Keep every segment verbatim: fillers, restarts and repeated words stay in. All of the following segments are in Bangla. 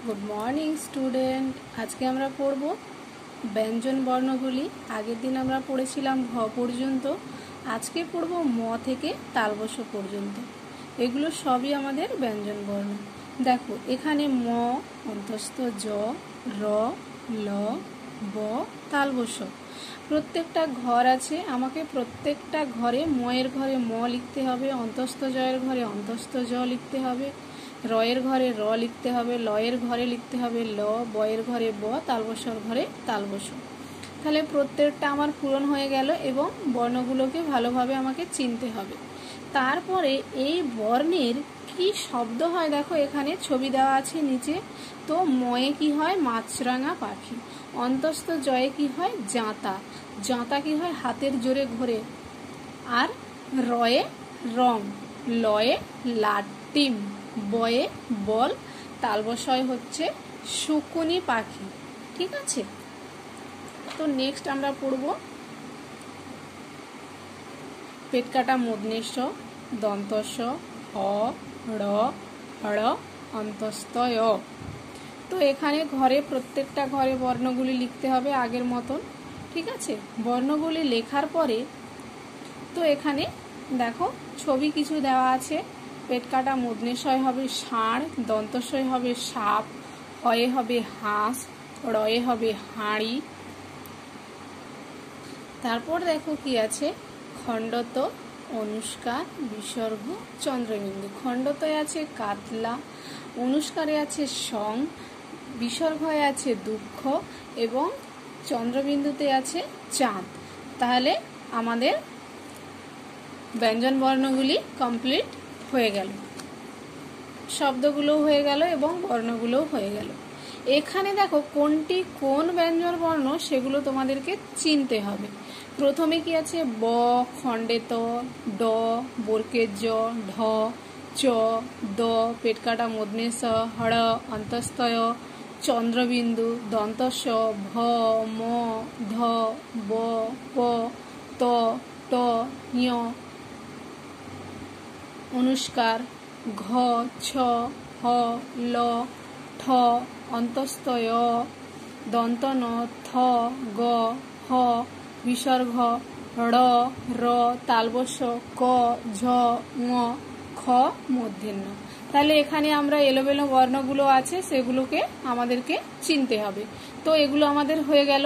Good morning student. आज के আমরা পড়ব ব্যঞ্জন বর্ণগুলি। আগের দিন আমরা পড়েছিলাম ঘ পর্যন্ত, আজকে পড়ব ম থেকে তালবশ পর্যন্ত। এগুলো সবই আমাদের ব্যঞ্জন বর্ণ। দেখো এখানে ম, অন্তস্থ জ, র, ল, ব, তালবশ। প্রত্যেকটা ঘর আছে, আমাকে প্রত্যেকটা ঘরে ময়ের ঘরে ম লিখতে হবে, অন্তস্থ জয়ের ঘরে অন্তস্থ জ লিখতে হবে, রয়ের ঘরে র লিখতে হবে, লয়ের ঘরে লিখতে হবে ল, বয়ের ঘরে ব, তালবশর ঘরে তালবশ। তাহলে প্রত্যেকটা আমার পূরণ হয়ে গেল এবং বর্ণগুলোকে ভালোভাবে আমাকে চিনতে হবে। তারপরে এই বর্ণের কি শব্দ হয় দেখো, এখানে ছবি দেওয়া আছে নিচে। তো ময়ে কি হয়? মাছরাঙা পাখি। অন্তস্থ জয়ে কি হয়? জাঁতা। জাঁতা কি হয়? হাতের জোরে ঘোরে। আর রয়ে রং, লয়ে লাটিম, বয়ে বল, তালবশয় হচ্ছে শকুনি পাখি। ঠিক আছে, তো নেক্সট আমরা পড়ব পেট কাটা মূর্ধন্য ষ, দন্তস্ব, হ, ড়, ড়, অন্তস্থ য়। তো এখানে ঘরে প্রত্যেকটা ঘরে বর্ণগুলি লিখতে হবে আগের মতন। ঠিক আছে, বর্ণগুলি লেখার পরে তো এখানে দেখো ছবি কিছু দেওয়া আছে। পেট কাটা মূর্ধন্যশয় হবে ষাঁড়, দন্তস্বয় হবে সাপ, হয়ে হবে হাঁস, রয়ে হবে হাঁড়ি। তারপর দেখো কি আছে, খণ্ডত, অনুষ্কার, বিসর্গ, চন্দ্রবিন্দু। খণ্ডতয়ে আছে কাতলা, অনুষ্কারে আছে সং, বিসর্গয়ে আছে দুঃখ এবং চন্দ্রবিন্দুতে আছে চাঁদ। তাহলে আমাদের ব্যঞ্জন বর্ণগুলি কমপ্লিট হয়ে গেল, শব্দগুলোও হয়ে গেল এবং বর্ণগুলোও হয়ে গেল। এখানে দেখো কোনটি কোন ব্যঞ্জন বর্ণ সেগুলো তোমাদেরকে চিনতে হবে। প্রথমে কি আছে? ব, খণ্ডেত, ড, বর্গের জ, ঢ, চ, দ, পেট কাটা মূর্ধন্য ষ, হড়, অন্তস্থয়, চন্দ্রবিন্দু, দন্তস্ব, ভ, ম, ধ, ব, প, ত, ট, ঞ, অনুষ্কার, ঘ, ছ, হ, ল, ঠ, অন্তস্থয়, দন্তন, থ, গ, হ, বিসর্গ, ড়, র, তালবশ, ক, ঝ, ঙ, খ, মূর্ধন্য। তাহলে এখানে আমরা এলোমেলো বর্ণগুলো আছে সেগুলোকে আমাদেরকে চিনতে হবে। তো এগুলো আমাদের হয়ে গেল।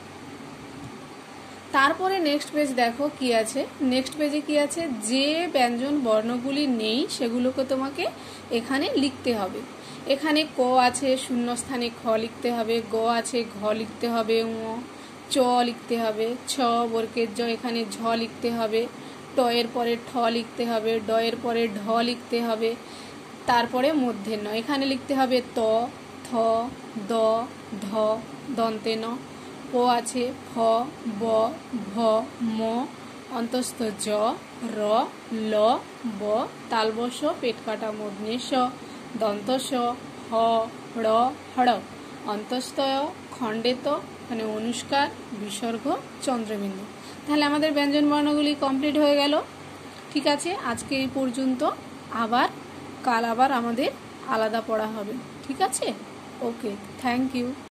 তারপরে নেক্সট পেজ দেখো কি আছে। নেক্সট পেজে কি আছে? যে ব্যঞ্জন বর্ণগুলি নেই সেগুলোকে তোমাকে এখানে লিখতে হবে। এখানে ক আছে, শূন্যস্থানে খ লিখতে হবে, গ আছে, ঘ লিখতে হবে, ঙ, চ লিখতে হবে, ছ, বর্গের জ, এখানে ঝ লিখতে হবে, ট এর পরে ঠ লিখতে হবে, ড এর পরে ঢ লিখতে হবে, তারপরে মূর্ধন্য এখানে লিখতে হবে ত, থ, দ, ধ, দন্তে ন, প আছে, ফ, ব, ভ, ম, অন্তস্থ জ, র, ল, ব, তালবশ, পেট কাটা মূর্ধন্য ষ, দন্তস্ব, হ, ড়, হড়, অন্তস্থয়, খণ্ডেত, মানে অনুষ্কার, বিসর্গ, চন্দ্রবিন্দু। তাহলে আমাদের ব্যঞ্জন বর্ণগুলি কমপ্লিট হয়ে গেল। ঠিক আছে, আজকে এই পর্যন্ত। আবার কাল আবার আমাদের আলাদা পড়া হবে। ঠিক আছে, ওকে, থ্যাংক ইউ।